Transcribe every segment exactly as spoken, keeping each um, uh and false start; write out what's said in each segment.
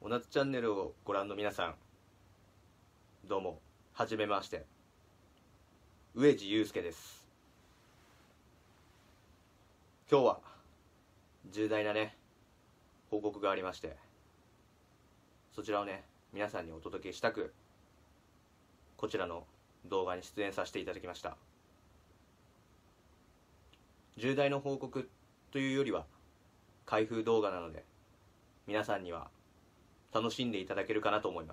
おなつチャンネルをご覧の皆さん、どうもはじめまして、上地雄介です。今日は重大なね報告がありまして、そちらをね皆さんにお届けしたく、こちらの動画に出演させていただきました。重大な報告というよりは開封動画なので、皆さんには楽しんでいただけるかなと思います。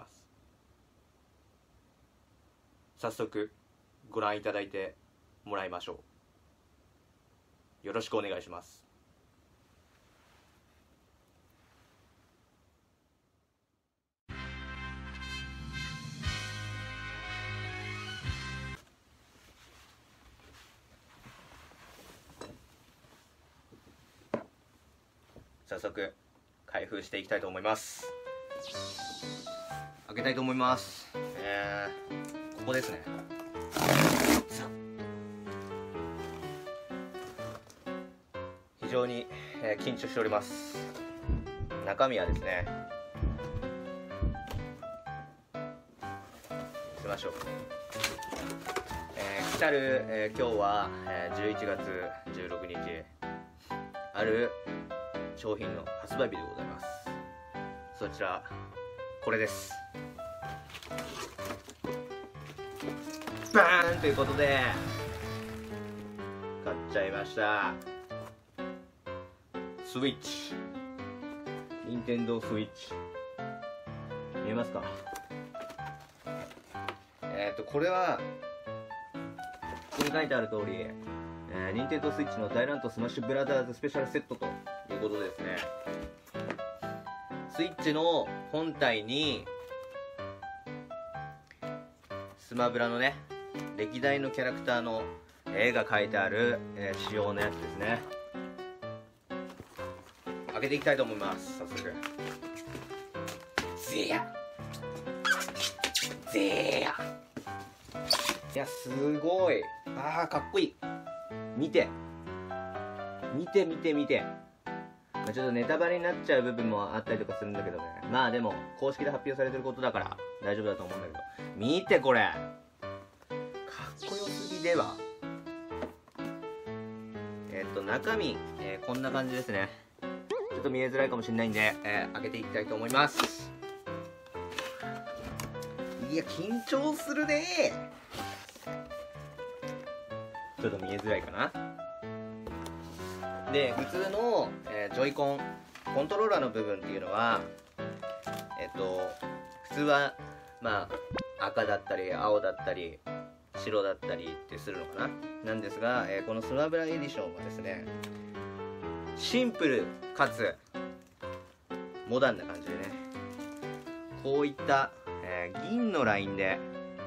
早速ご覧いただいてもらいましょう。よろしくお願いします。早速開封していきたいと思います。開けたいと思います。えー、ここですね。非常に、えー、緊張しております。中身はですね、見せましょう。えー、来たる、えー、今日は、えー、じゅういちがつじゅうろくにち、ある商品の発売日でございます。そちらこれです。バーンということで買っちゃいました。スイッチ、任天堂スイッチ、見えますか？えっとこれはここに書いてある通り、えー、任天堂スイッチの大乱闘スマッシュブラザーズスペシャルセットということですね。スイッチの本体にスマブラのね歴代のキャラクターの絵が描いてある、えー、仕様のやつですね。開けていきたいと思います。早速ぜやぜや、いやすごい、あーかっこいい。見て見て見て見て、まあ、ちょっとネタバレになっちゃう部分もあったりとかするんだけどね、まあでも公式で発表されてることだから大丈夫だと思うんだけど、見てこれかっこよすぎでは。えっと中身、えー、こんな感じですね。ちょっと見えづらいかもしれないんで、えー、開けていきたいと思います。いや緊張するねー。ちょっと見えづらいかな。で普通の、えー、ジョイコンコントローラーの部分っていうのは、えっと普通はまあ赤だったり青だったり白だったりってするのかな、なんですが、えー、このスマブラエディションはですね、シンプルかつモダンな感じでね、こういった、えー、銀のラインで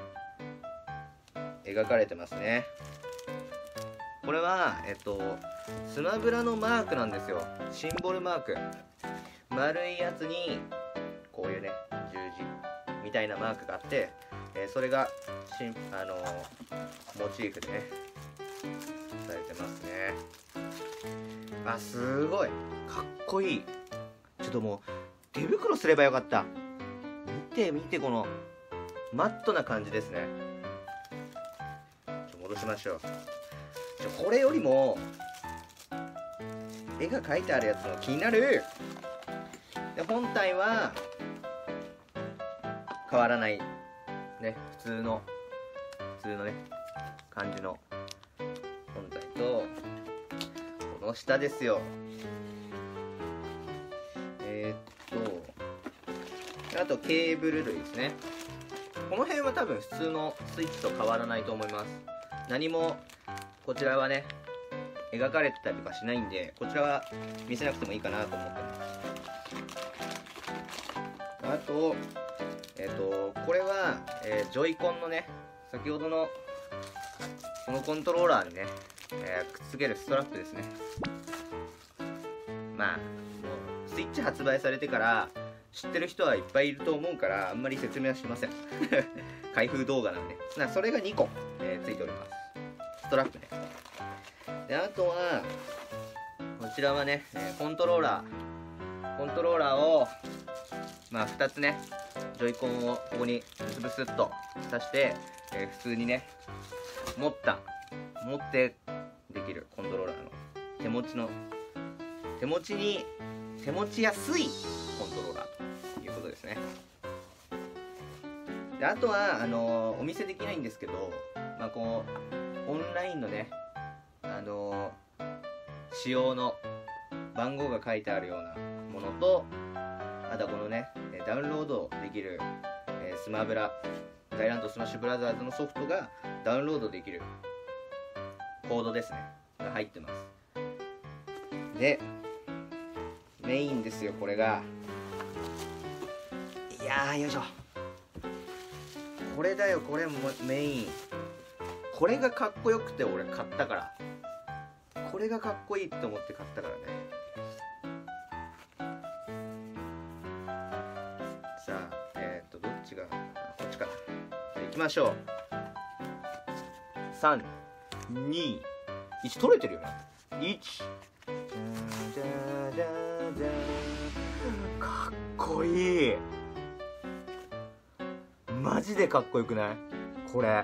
描かれてますね。これはえっとスマブラのマークなんですよ。シンボルマーク、丸いやつにこういうね十字みたいなマークがあって、えー、それがしんあのー、モチーフでねされてますね。あ、すごいかっこいい。ちょっともう手袋すればよかった。見て見て、このマットな感じですね。ちょ戻しましょう。ちょこれよりも絵が描いてあるやつの気になる。で本体は変わらないね、普通の普通のね感じの本体と、この下ですよ。えー、っとあとケーブル類ですね。この辺は多分普通のスイッチと変わらないと思います。何もこちらはね描かれてたりとかしないんで、こちらは見せなくてもいいかなと思ってます。あとえっとこれは、えー、ジョイコンのね先ほどのこのコントローラーにね、えー、くっつけるストラップですね。まあもうスイッチ発売されてから知ってる人はいっぱいいると思うから、あんまり説明はしません開封動画なんで。なそれがにこ、えー、ついております。ストラップね。であとはこちらはね、えー、コントローラーコントローラーをまあふたつねジョイコンをここにブスブスっと刺して、えー、普通にね持った持ってできるコントローラーの手持ちの手持ちに手持ちやすいコントローラーということですね。であとはあのー、お見せできないんですけど、まあこうオンラインのねあのー、仕様の番号が書いてあるようなものと、あとはこのねダウンロードできる、えー、スマブラダイランドスマッシュブラザーズのソフトがダウンロードできるコードですねが入ってます。でメインですよこれが。いやーよいしょ、これだよこれもメイン。これがかっこよくて俺買ったから、これがかっこいいと思って買ったからね。さあえっ、ー、とどっちがこっちかな。じゃあ行きましょう。さんにいち取れてるよな。いちかっこいい。マジでかっこよくない？これ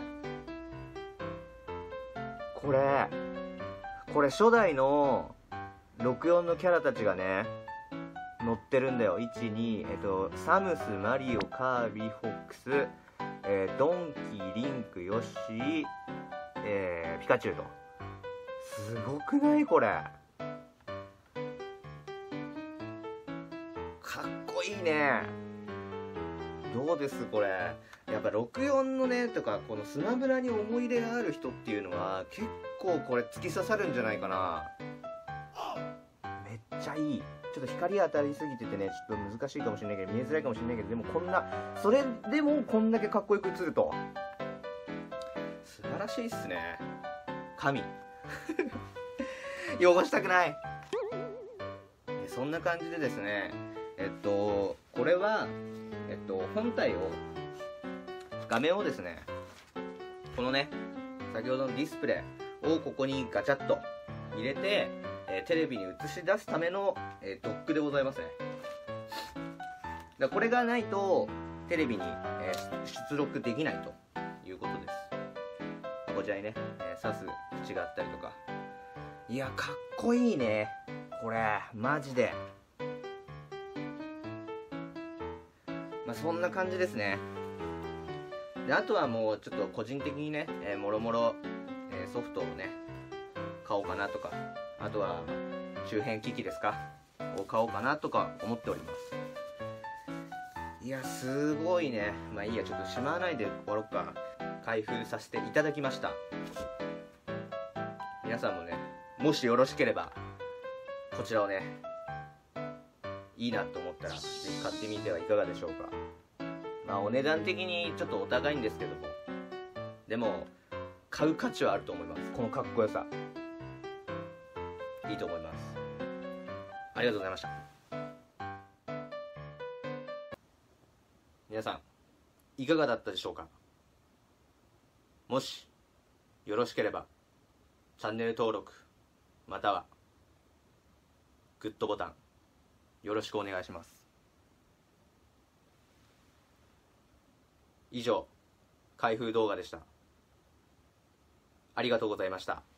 これこれ初代のろくよんのキャラたちがね乗ってるんだよ。いち、に、えっとサムス、マリオ、カービィ、フォックス、えー、ドンキー、リンク、ヨッシー、えー、ピカチュウと。すごくないこれ。かっこいいね。どうですこれ。やっぱろくよんのねとかこのスマブラに思い入れがある人っていうのは結構これ突き刺さるんじゃないかな。めっちゃいい。ちょっと光当たりすぎててねちょっと難しいかもしれないけど見えづらいかもしれないけど、でもこんなそれでもこんだけかっこよく映ると素晴らしいっすね。神汚したくない。そんな感じでですね、えっとこれはえっと本体を画面をですねこのね先ほどのディスプレイをここにガチャッと入れて、えー、テレビに映し出すための、えー、ドックでございますね。だこれがないとテレビに、えー、出力できないということです。こちらにね、えー、刺す口があったりとか。いやかっこいいねこれマジで。まあそんな感じですね。であとはもうちょっと個人的にね、えー、もろもろ、えー、ソフトをね買おうかなとか、あとは周辺機器ですかを買おうかなとか思っております。いやすごいね。まあいいや、ちょっとしまわないで終わろうか。開封させていただきました。皆さんもねもしよろしければこちらをねいいなと思ったらぜひ買ってみてはいかがでしょうか。まあお値段的にちょっとお高いんですけども、でも買う価値はあると思います。このかっこよさいいと思います。ありがとうございました。皆さんいかがだったでしょうか。もしよろしければチャンネル登録またはグッドボタンよろしくお願いします。以上開封動画でした。ありがとうございました。